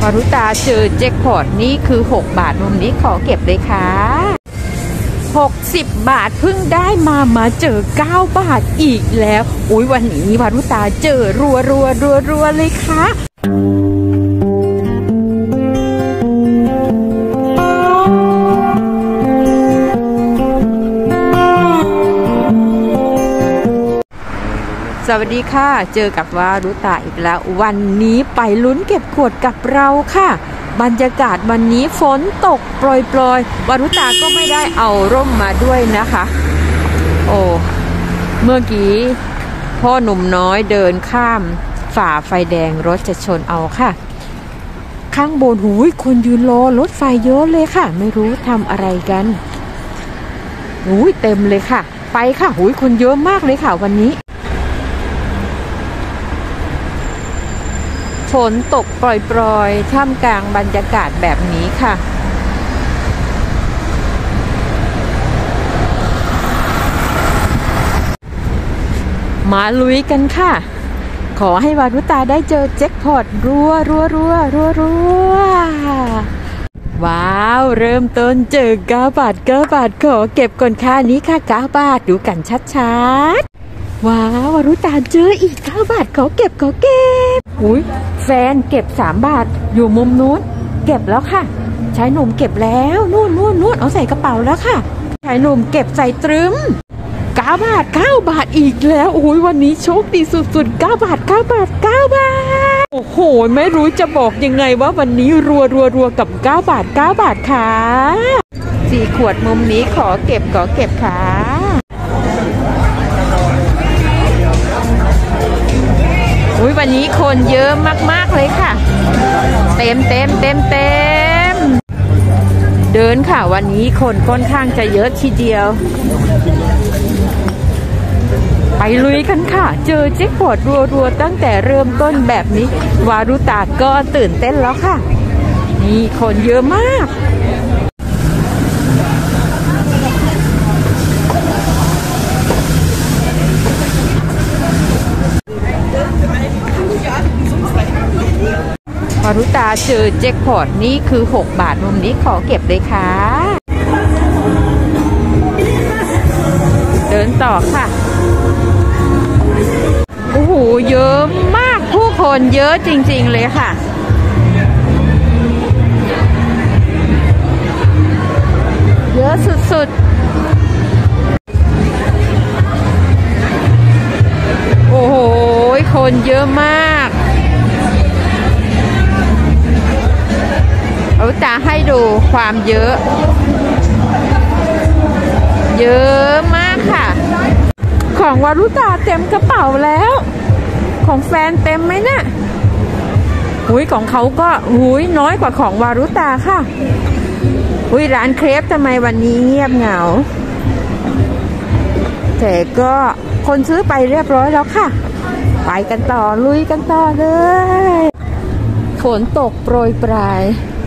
มารุตาเจอแจ็คพอตนี่คือ6 บาทมุมนี้ขอเก็บเลยค่ะ60 บาทเพิ่งได้มาเจอ9 บาทอีกแล้วอุ้ยวันนี้มารุตาเจอรัวเลยค่ะสวัสดีค่ะเจอกับวารุตาอีกแล้ววันนี้ไปลุ้นเก็บขวดกับเราค่ะบรรยากาศวันนี้ฝนตกปล่อยวารุตาก็ไม่ได้เอาร่มมาด้วยนะคะโอ้เมื่อกี้พ่อหนุ่มน้อยเดินข้ามฝ่าไฟแดงรถจะชนเอาค่ะข้างบนหูยคนยืนรอรถไฟเยอะเลยค่ะไม่รู้ทำอะไรกันหูยเต็มเลยค่ะไปค่ะหูยคนเยอะมากเลยค่ะวันนี้ฝนตกปล่อยๆท่ามกลางบรรยากาศแบบนี้ค่ะมาลุยกันค่ะขอให้วารุตาได้เจอแจ็คพอตรัวว้าวเริ่มต้นเจอ9 บาทขอเก็บก่อนค่ะนี้ค่ะ9 บาทดูกันชัดๆว้าววารุตาเจออีก9 บาทขอเก็บอุ้ยแฟนเก็บ3 บาทอยู่มุมนู้นเก็บแล้วค่ะชายหนุ่มเก็บแล้วนู่นเอาใส่กระเป๋าแล้วค่ะชายหนุ่มเก็บใส่ตรึม9 บาทอีกแล้วโอ้ยวันนี้โชคดีสุดๆ9 บาทโอ้โหไม่รู้จะบอกยังไงว่าวันนี้รัวกับ9 บาทค่ะ4 ขวดมุมนี้ขอเก็บค่ะอุ้ยวันนี้คนเยอะมากๆเลยค่ะเต็มเดินค่ะวันนี้คนค่อนข้างจะเยอะทีเดียวไปลุยกันค่ะเจอแจ็คพอตรัวตั้งแต่เริ่มต้นแบบนี้วารุตาก็ตื่นเต้นแล้วค่ะนี่คนเยอะมากวารุตาเจอแจ็คพอตนี่คือ6 บาทมุมนี้ขอเก็บเลยค่ะเดินต่อค่ะโอ้โหเยอะมากผู้คนเยอะจริงๆเลยค่ะเยอะสุดๆโอ้โหคนเยอะมากเอาตาให้ดูความเยอะมากค่ะของวารุตาเต็มกระเป๋าแล้วของแฟนเต็มไหมเนี่ยอุ้ยของเขาก็อุ้ยน้อยกว่าของวารุตาค่ะอุ้ยร้านเครปทำไมวันนี้เงียบเหงาแต่ก็คนซื้อไปเรียบร้อยแล้วค่ะไปกันต่อลุยกันต่อเลยฝนตกโปรยปลาย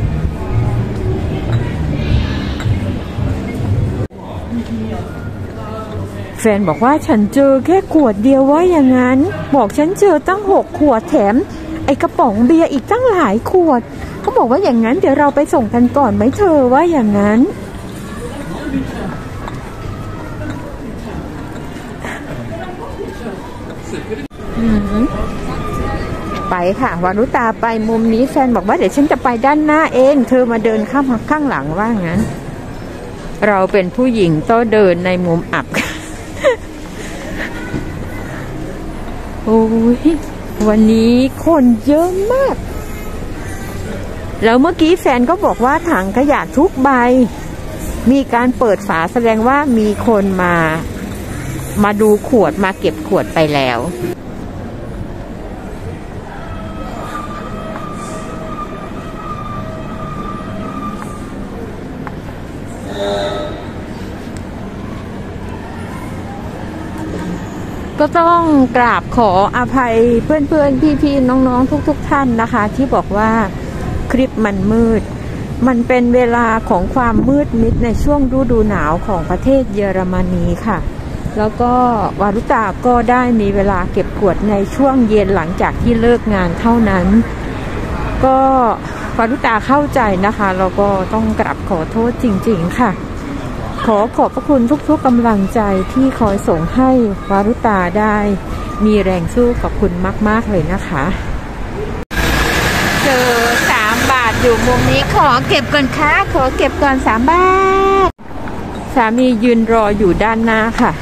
แฟนบอกว่าฉันเจอแค่ขวดเดียวว่าอย่างนั้นบอกฉันเจอตั้ง6 ขวดแถมไอกระป๋องเบียร์อีกตั้งหลายขวดเขาบอกว่าอย่างนั้นเดี๋ยวเราไปส่งกันก่อนไหมเธอว่าอย่างนั้นไปค่ะวารุตาไปมุมนี้แฟนบอกว่าเดี๋ยวฉันจะไปด้านหน้าเองเธอมาเดินข้างหลังว่างั้นเราเป็นผู้หญิงต้องเดินในมุมอับโอ้ยวันนี้คนเยอะมากแล้วเมื่อกี้แฟนก็บอกว่าถังขยะทุกใบมีการเปิดฝาแสดงว่ามีคนมาดูขวดมาเก็บขวดไปแล้วก็ต้องกราบขออภัยเพื่อนๆพี่ๆน้องๆทุกท่านนะคะที่บอกว่าคลิปมันมืดมันเป็นเวลาของความมืดมิดในช่วงฤดูหนาวของประเทศเยอรมนีค่ะแล้วก็วารุตาก็ได้มีเวลาเก็บขวดในช่วงเย็นหลังจากที่เลิกงานเท่านั้นก็วารุตาเข้าใจนะคะเราก็ต้องกราบขอโทษจริงๆค่ะขอขอบพระคุณทุกๆกำลังใจที่คอยส่งให้วารุตาได้มีแรงสู้ขอบคุณมากๆเลยนะคะเจอ3 บาทอยู่มุมนี้ขอเก็บก่อนค่ะขอเก็บก่อน3 บาทสามียืนรออยู่ด้านหน้าค่ะ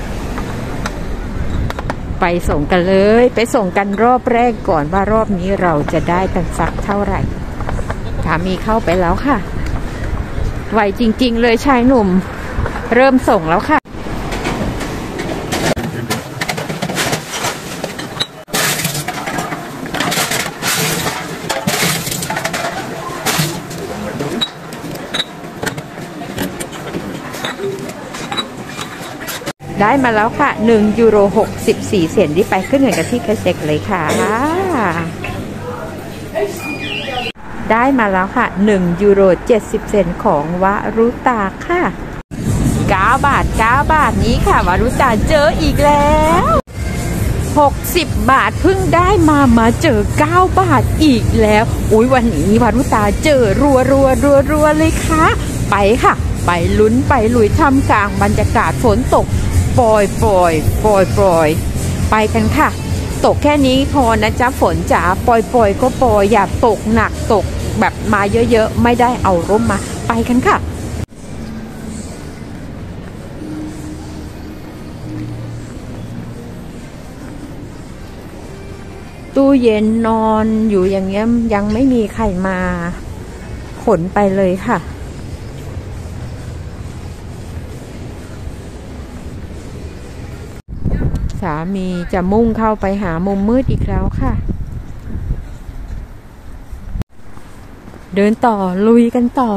ไปส่งกันเลยไปส่งกันรอบแรกก่อนว่ารอบนี้เราจะได้กันสักเท่าไหร่สามีเข้าไปแล้วค่ะไวจริงๆเลยชายหนุ่มเริ่มส่งแล้วค่ะได้มาแล้วค่ะ€1.64รีบไปขึ้นเงินกันที่แคชเช็คเลยค่ะได้มาแล้วค่ะ€1.70ของวารุตาค่ะ9 บาท9 บาทนี้ค่ะวารุตาเจออีกแล้ว60 บาทเพิ่งได้มาเจอ9 บาทอีกแล้วอุ๊ยวันนี้วารุตาเจอรัวเลยค่ะไปค่ะไปลุ้นไปลุยท่ามกลางบรรยากาศฝนตกปล่อยไปกันค่ะตกแค่นี้พอนะจ๊ะฝนจ๋าปล่อยก็ปล่อยอย่าตกหนักตกแบบมาเยอะๆไม่ได้เอาร่มมาไปกันค่ะตู้เย็นนอนอยู่อย่างเงี้ยยังไม่มีใครมาขนไปเลยค่ะสามีจะมุ่งเข้าไปหามุมมืดอีกแล้วค่ะเดินต่อลุยกันต่อ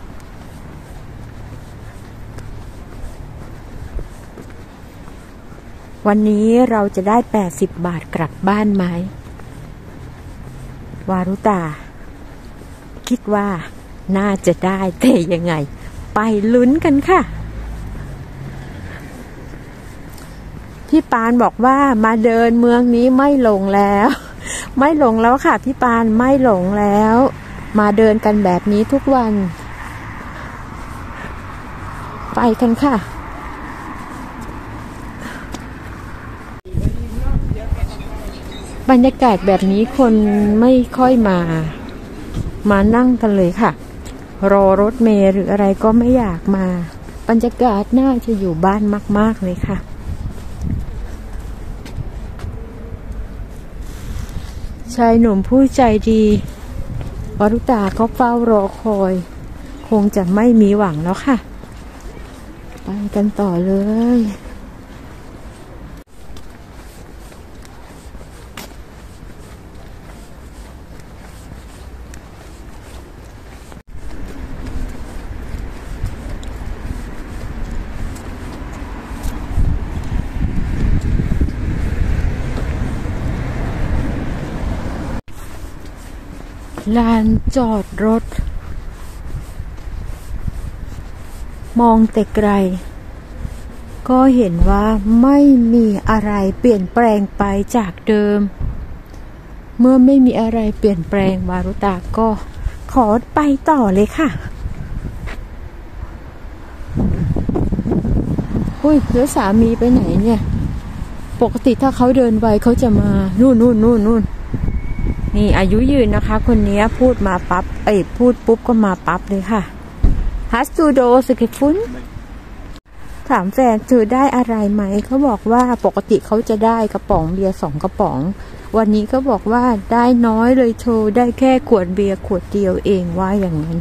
วันนี้เราจะได้80 บาทกลับบ้านไหมวารุตาคิดว่าน่าจะได้แต่ยังไงไปลุ้นกันค่ะพี่ปานบอกว่ามาเดินเมืองนี้ไม่หลงแล้วไม่หลงแล้วค่ะพี่ปานไม่หลงแล้วมาเดินกันแบบนี้ทุกวันไปกันค่ะบรรยากาศแบบนี้คนไม่ค่อยมานั่งกันเลยค่ะรอรถเมล์หรืออะไรก็ไม่อยากมาบรรยากาศน่าจะอยู่บ้านมากๆเลยค่ะชายหนุ่มผู้ใจดีวารุตาก็เฝ้ารอคอยคงจะไม่มีหวังแล้วค่ะไปกันต่อเลยลานจอดรถมองแต่ไกลก็เห็นว่าไม่มีอะไรเปลี่ยนแปลงไปจากเดิมเมื่อไม่มีอะไรเปลี่ยนแปลงวารุตาก็ขอไปต่อเลยค่ะอุ้ยแล้วสามีไปไหนเนี่ยปกติถ้าเขาเดินไวเขาจะมานู่นนี่อายุยืนนะคะคนนี้พูดมาปั๊บพูดปุ๊บก็มาปั๊บเลยค่ะฮัสตูโดสกิฟุนถามแฟนเธอได้อะไรไหมเขาบอกว่าปกติเขาจะได้กระป๋องเบียร์2 กระป๋องวันนี้เขาบอกว่าได้น้อยเลยโชว์ได้แค่ขวดเบียร์ขวดเดียวเองว่าอย่างนั้น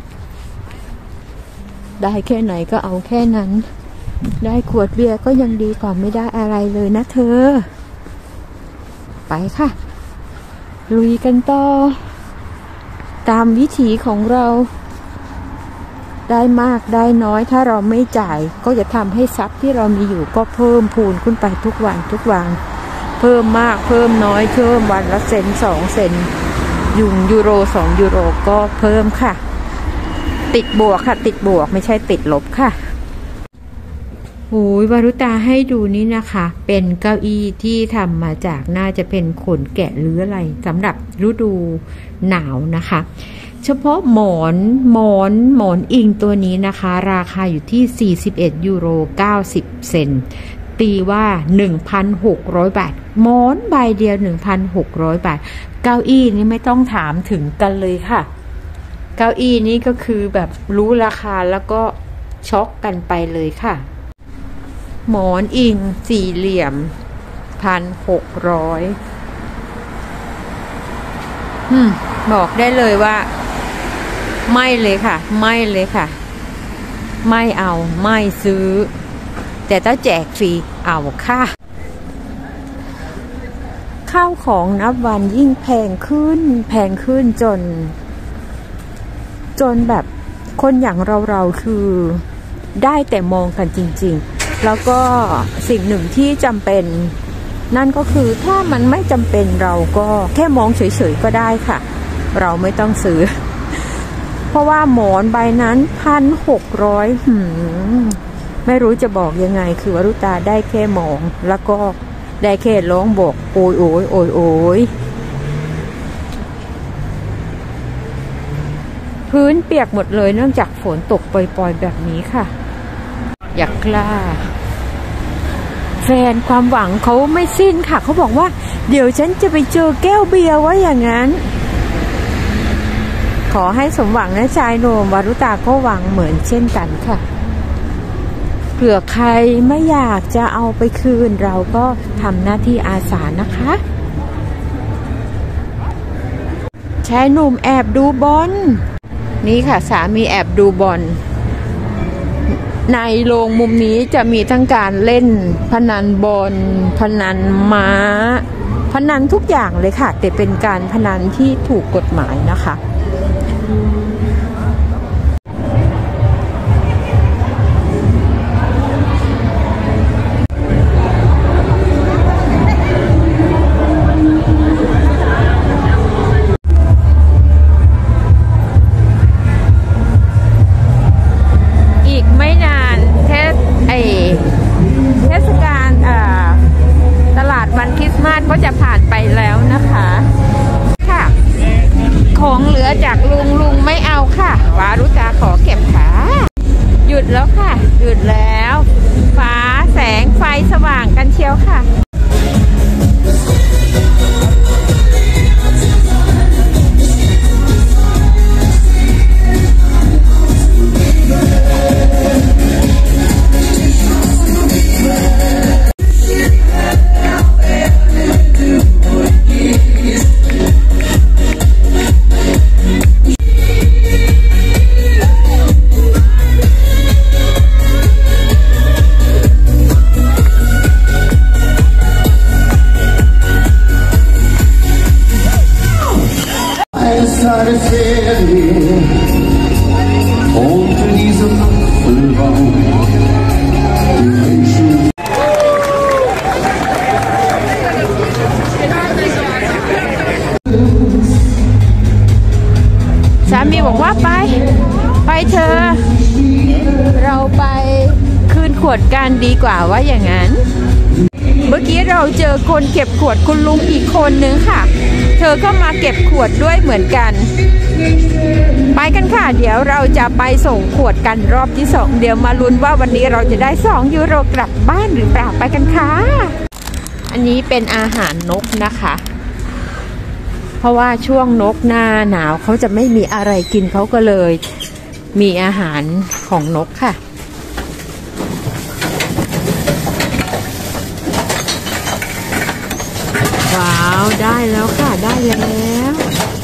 ได้แค่ไหนก็เอาแค่นั้นได้ขวดเบียร์ก็ยังดีกว่าไม่ได้อะไรเลยนะเธอไปค่ะลุยกันต่อตามวิถีของเราได้มากได้น้อยถ้าเราไม่จ่ายก็จะทำให้ทรัพย์ที่เรามีอยู่ก็เพิ่มพูนขึ้นไปทุกวันเพิ่มมากเพิ่มน้อยเพิ่มวันละ1 เซน2 เซน€1 2 ยูโรก็เพิ่มค่ะติดบวกค่ะติดบวกไม่ใช่ติดลบค่ะโอ้ยวารุตาให้ดูนี่นะคะเป็นเก้าอี้ที่ทำมาจากน่าจะเป็นขนแกะหรืออะไรสำหรับฤดูหนาวนะคะเฉพาะหมอนอิงตัวนี้นะคะราคาอยู่ที่41ยูโร90เซนต์ตีว่า 1,600 บาทหมอนใบเดียว 1,600 บาทเก้าอี้นี่ไม่ต้องถามถึงกันเลยค่ะเก้าอี้นี้ก็คือแบบรู้ราคาแล้วก็ช็อกกันไปเลยค่ะหมอนอิงสี่เหลี่ยม 1,600บอกได้เลยว่าไม่เลยค่ะไม่เลยค่ะไม่เอาไม่ซื้อแต่ถ้าแจกฟรีเอาค่ะข้าวของนับวันยิ่งแพงขึ้นจนแบบคนอย่างเราคือได้แต่มองกันจริงๆแล้วก็สิ่งหนึ่งที่จำเป็นนั่นก็คือถ้ามันไม่จำเป็นเราก็แค่มองเฉยๆก็ได้ค่ะเราไม่ต้องซื้อเพราะว่าหมอนใบนั้น 1,600ไม่รู้จะบอกยังไงคือวรุตาได้แค่มองแล้วก็ได้แค่ร้องบอกโอยโอยโอยโอยพื้นเปียกหมดเลยเนื่องจากฝนตกปล่อยๆแบบนี้ค่ะอยากกล้าแฟนความหวังเขาไม่สิ้นค่ะเขาบอกว่าเดี๋ยวฉันจะไปเจอแก้วเบียร์ว่าอย่างนั้นขอให้สมหวังนะชายโนมวรุตาก็หวังเหมือนเช่นกันค่ะเผื่อใครไม่อยากจะเอาไปคืนเราก็ทำหน้าที่อาสานะคะชายหนุ่มแอบดูบอลนี่ค่ะสามีแอบดูบอลในโรงมุมนี้จะมีทั้งการเล่นพนันบอลพนันม้าพนันทุกอย่างเลยค่ะแต่เป็นการพนันที่ถูกกฎหมายนะคะก็จะผ่านไปแล้วนะคะค่ะของเหลือจากลุงไม่เอาค่ะวารุตาขอเก็บค่ะหยุดแล้วค่ะหยุดแล้วฟ้าแสงไฟสว่างกันเชียวค่ะสามีบอกว่าไปเธอเราไปคืนขวดกันดีกว่าว่าอย่างนั้นเมื่อกี้เราเจอคนเก็บขวดคุณลุงอีกคนนึงค่ะเธอก็มาเก็บขวดด้วยเหมือนกันไปกันค่ะเดี๋ยวเราจะไปส่งขวดกันรอบที่2เดี๋ยวมาลุ้นว่าวันนี้เราจะได้2 ยูโรกลับบ้านหรือเปล่าไปกันค่ะอันนี้เป็นอาหารนกนะคะเพราะว่าช่วงนกหน้าหนาวเขาจะไม่มีอะไรกินเขาก็เลยมีอาหารของนกค่ะว้าวได้แล้วค่ะได้แล้ว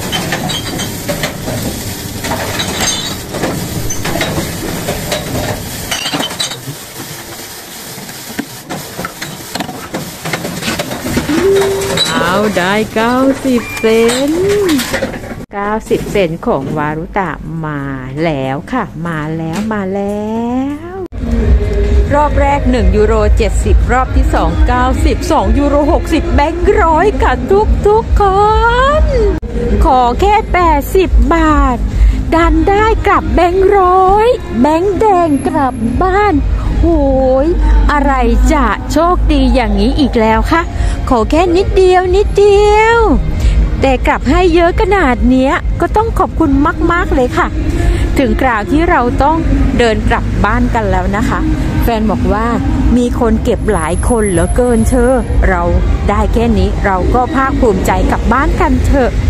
ได้90 เซนต์90 เซนต์ของวารุตะมาแล้วค่ะมาแล้วรอบแรก1 ยูโร 70รอบที่2 90 2 ยูโร 60แบงค์ร้อยค่ะทุกคนขอแค่80 บาทดันได้กลับแบงค์ร้อยแบงค์แดงกลับบ้านโหยอะไรจะโชคดีอย่างนี้อีกแล้วคะขอแค่นิดเดียวแต่กลับให้เยอะขนาดเนี้ยก็ต้องขอบคุณมากๆเลยค่ะถึงคราวที่เราต้องเดินกลับบ้านกันแล้วนะคะแฟนบอกว่ามีคนเก็บหลายคนเหลือเกินเธอเราได้แค่นี้เราก็ภาคภูมิใจกลับบ้านกันเถอะ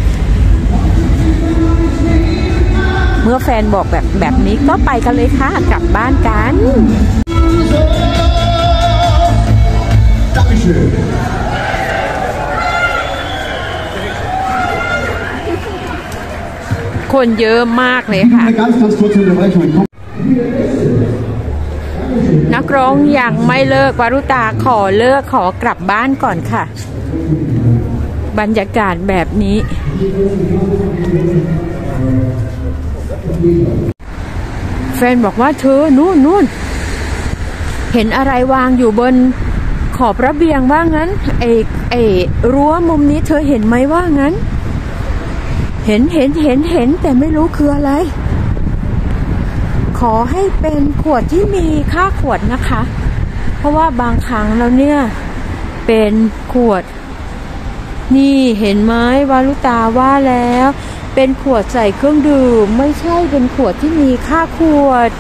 เมื่อแฟนบอกแบบนี้ก็ไปกันเลยค่ะกลับบ้านกันคนเยอะมากเลยค่ะนักร้องยังไม่เลิกวารุตาขอกลับบ้านก่อนค่ะบรรยากาศแบบนี้แฟนบอกว่าเธอนู่นเห็นอะไรวางอยู่บนขอบระเบียงว่างั้นไอ้รั้วมุมนี้เธอเห็นไหมว่างั้นเห็นแต่ไม่รู้คืออะไรขอให้เป็นขวดที่มีค่าขวดนะคะเพราะว่าบางครั้งแล้วเนี่ยเป็นขวดนี่เห็นไหมวารุตาว่าแล้วเป็นขวดใส่เครื่องดื่มไม่ใช่เป็นขวดที่มีค่าขวด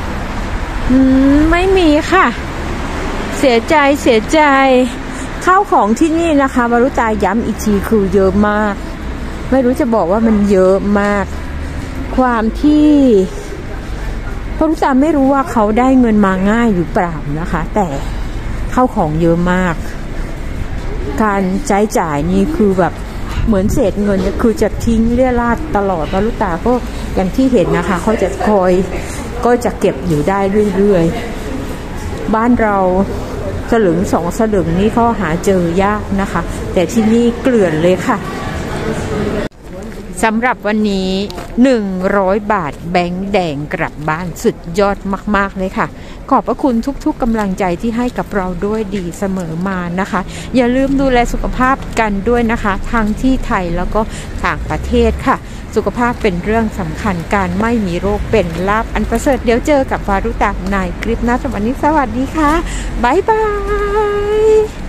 ไม่มีค่ะเสียใจข้าวของที่นี่นะคะวารุตาย้ำอีกทีคือเยอะมากไม่รู้จะบอกว่ามันเยอะมากความที่วารุตาไม่รู้ว่าเขาได้เงินมาง่ายหรือเปล่านะคะแต่ข้าวของเยอะมากการใช้จ่ายนี่คือแบบเหมือนเศษเงินคือจะทิ้งเรี่ยราดตลอดวารุตาก็อย่างที่เห็นนะคะเขาจะก็จะเก็บอยู่ได้เรื่อยๆบ้านเราสลึง2 สลึงนี่เขาหาเจอยากนะคะแต่ที่นี่เกลื่อนเลยค่ะสำหรับวันนี้100 บาทแบงค์แดงกลับบ้านสุดยอดมากๆเลยค่ะขอบพระคุณทุกๆกำลังใจที่ให้กับเราด้วยดีเสมอมานะคะอย่าลืมดูแลสุขภาพกันด้วยนะคะทั้งที่ไทยแล้วก็ต่างประเทศค่ะสุขภาพเป็นเรื่องสำคัญการไม่มีโรคเป็นลาภอันประเสริฐเดี๋ยวเจอกับวารุตาในคลิปหน้าสำหรับวันนี้สวัสดีค่ะบ๊ายบาย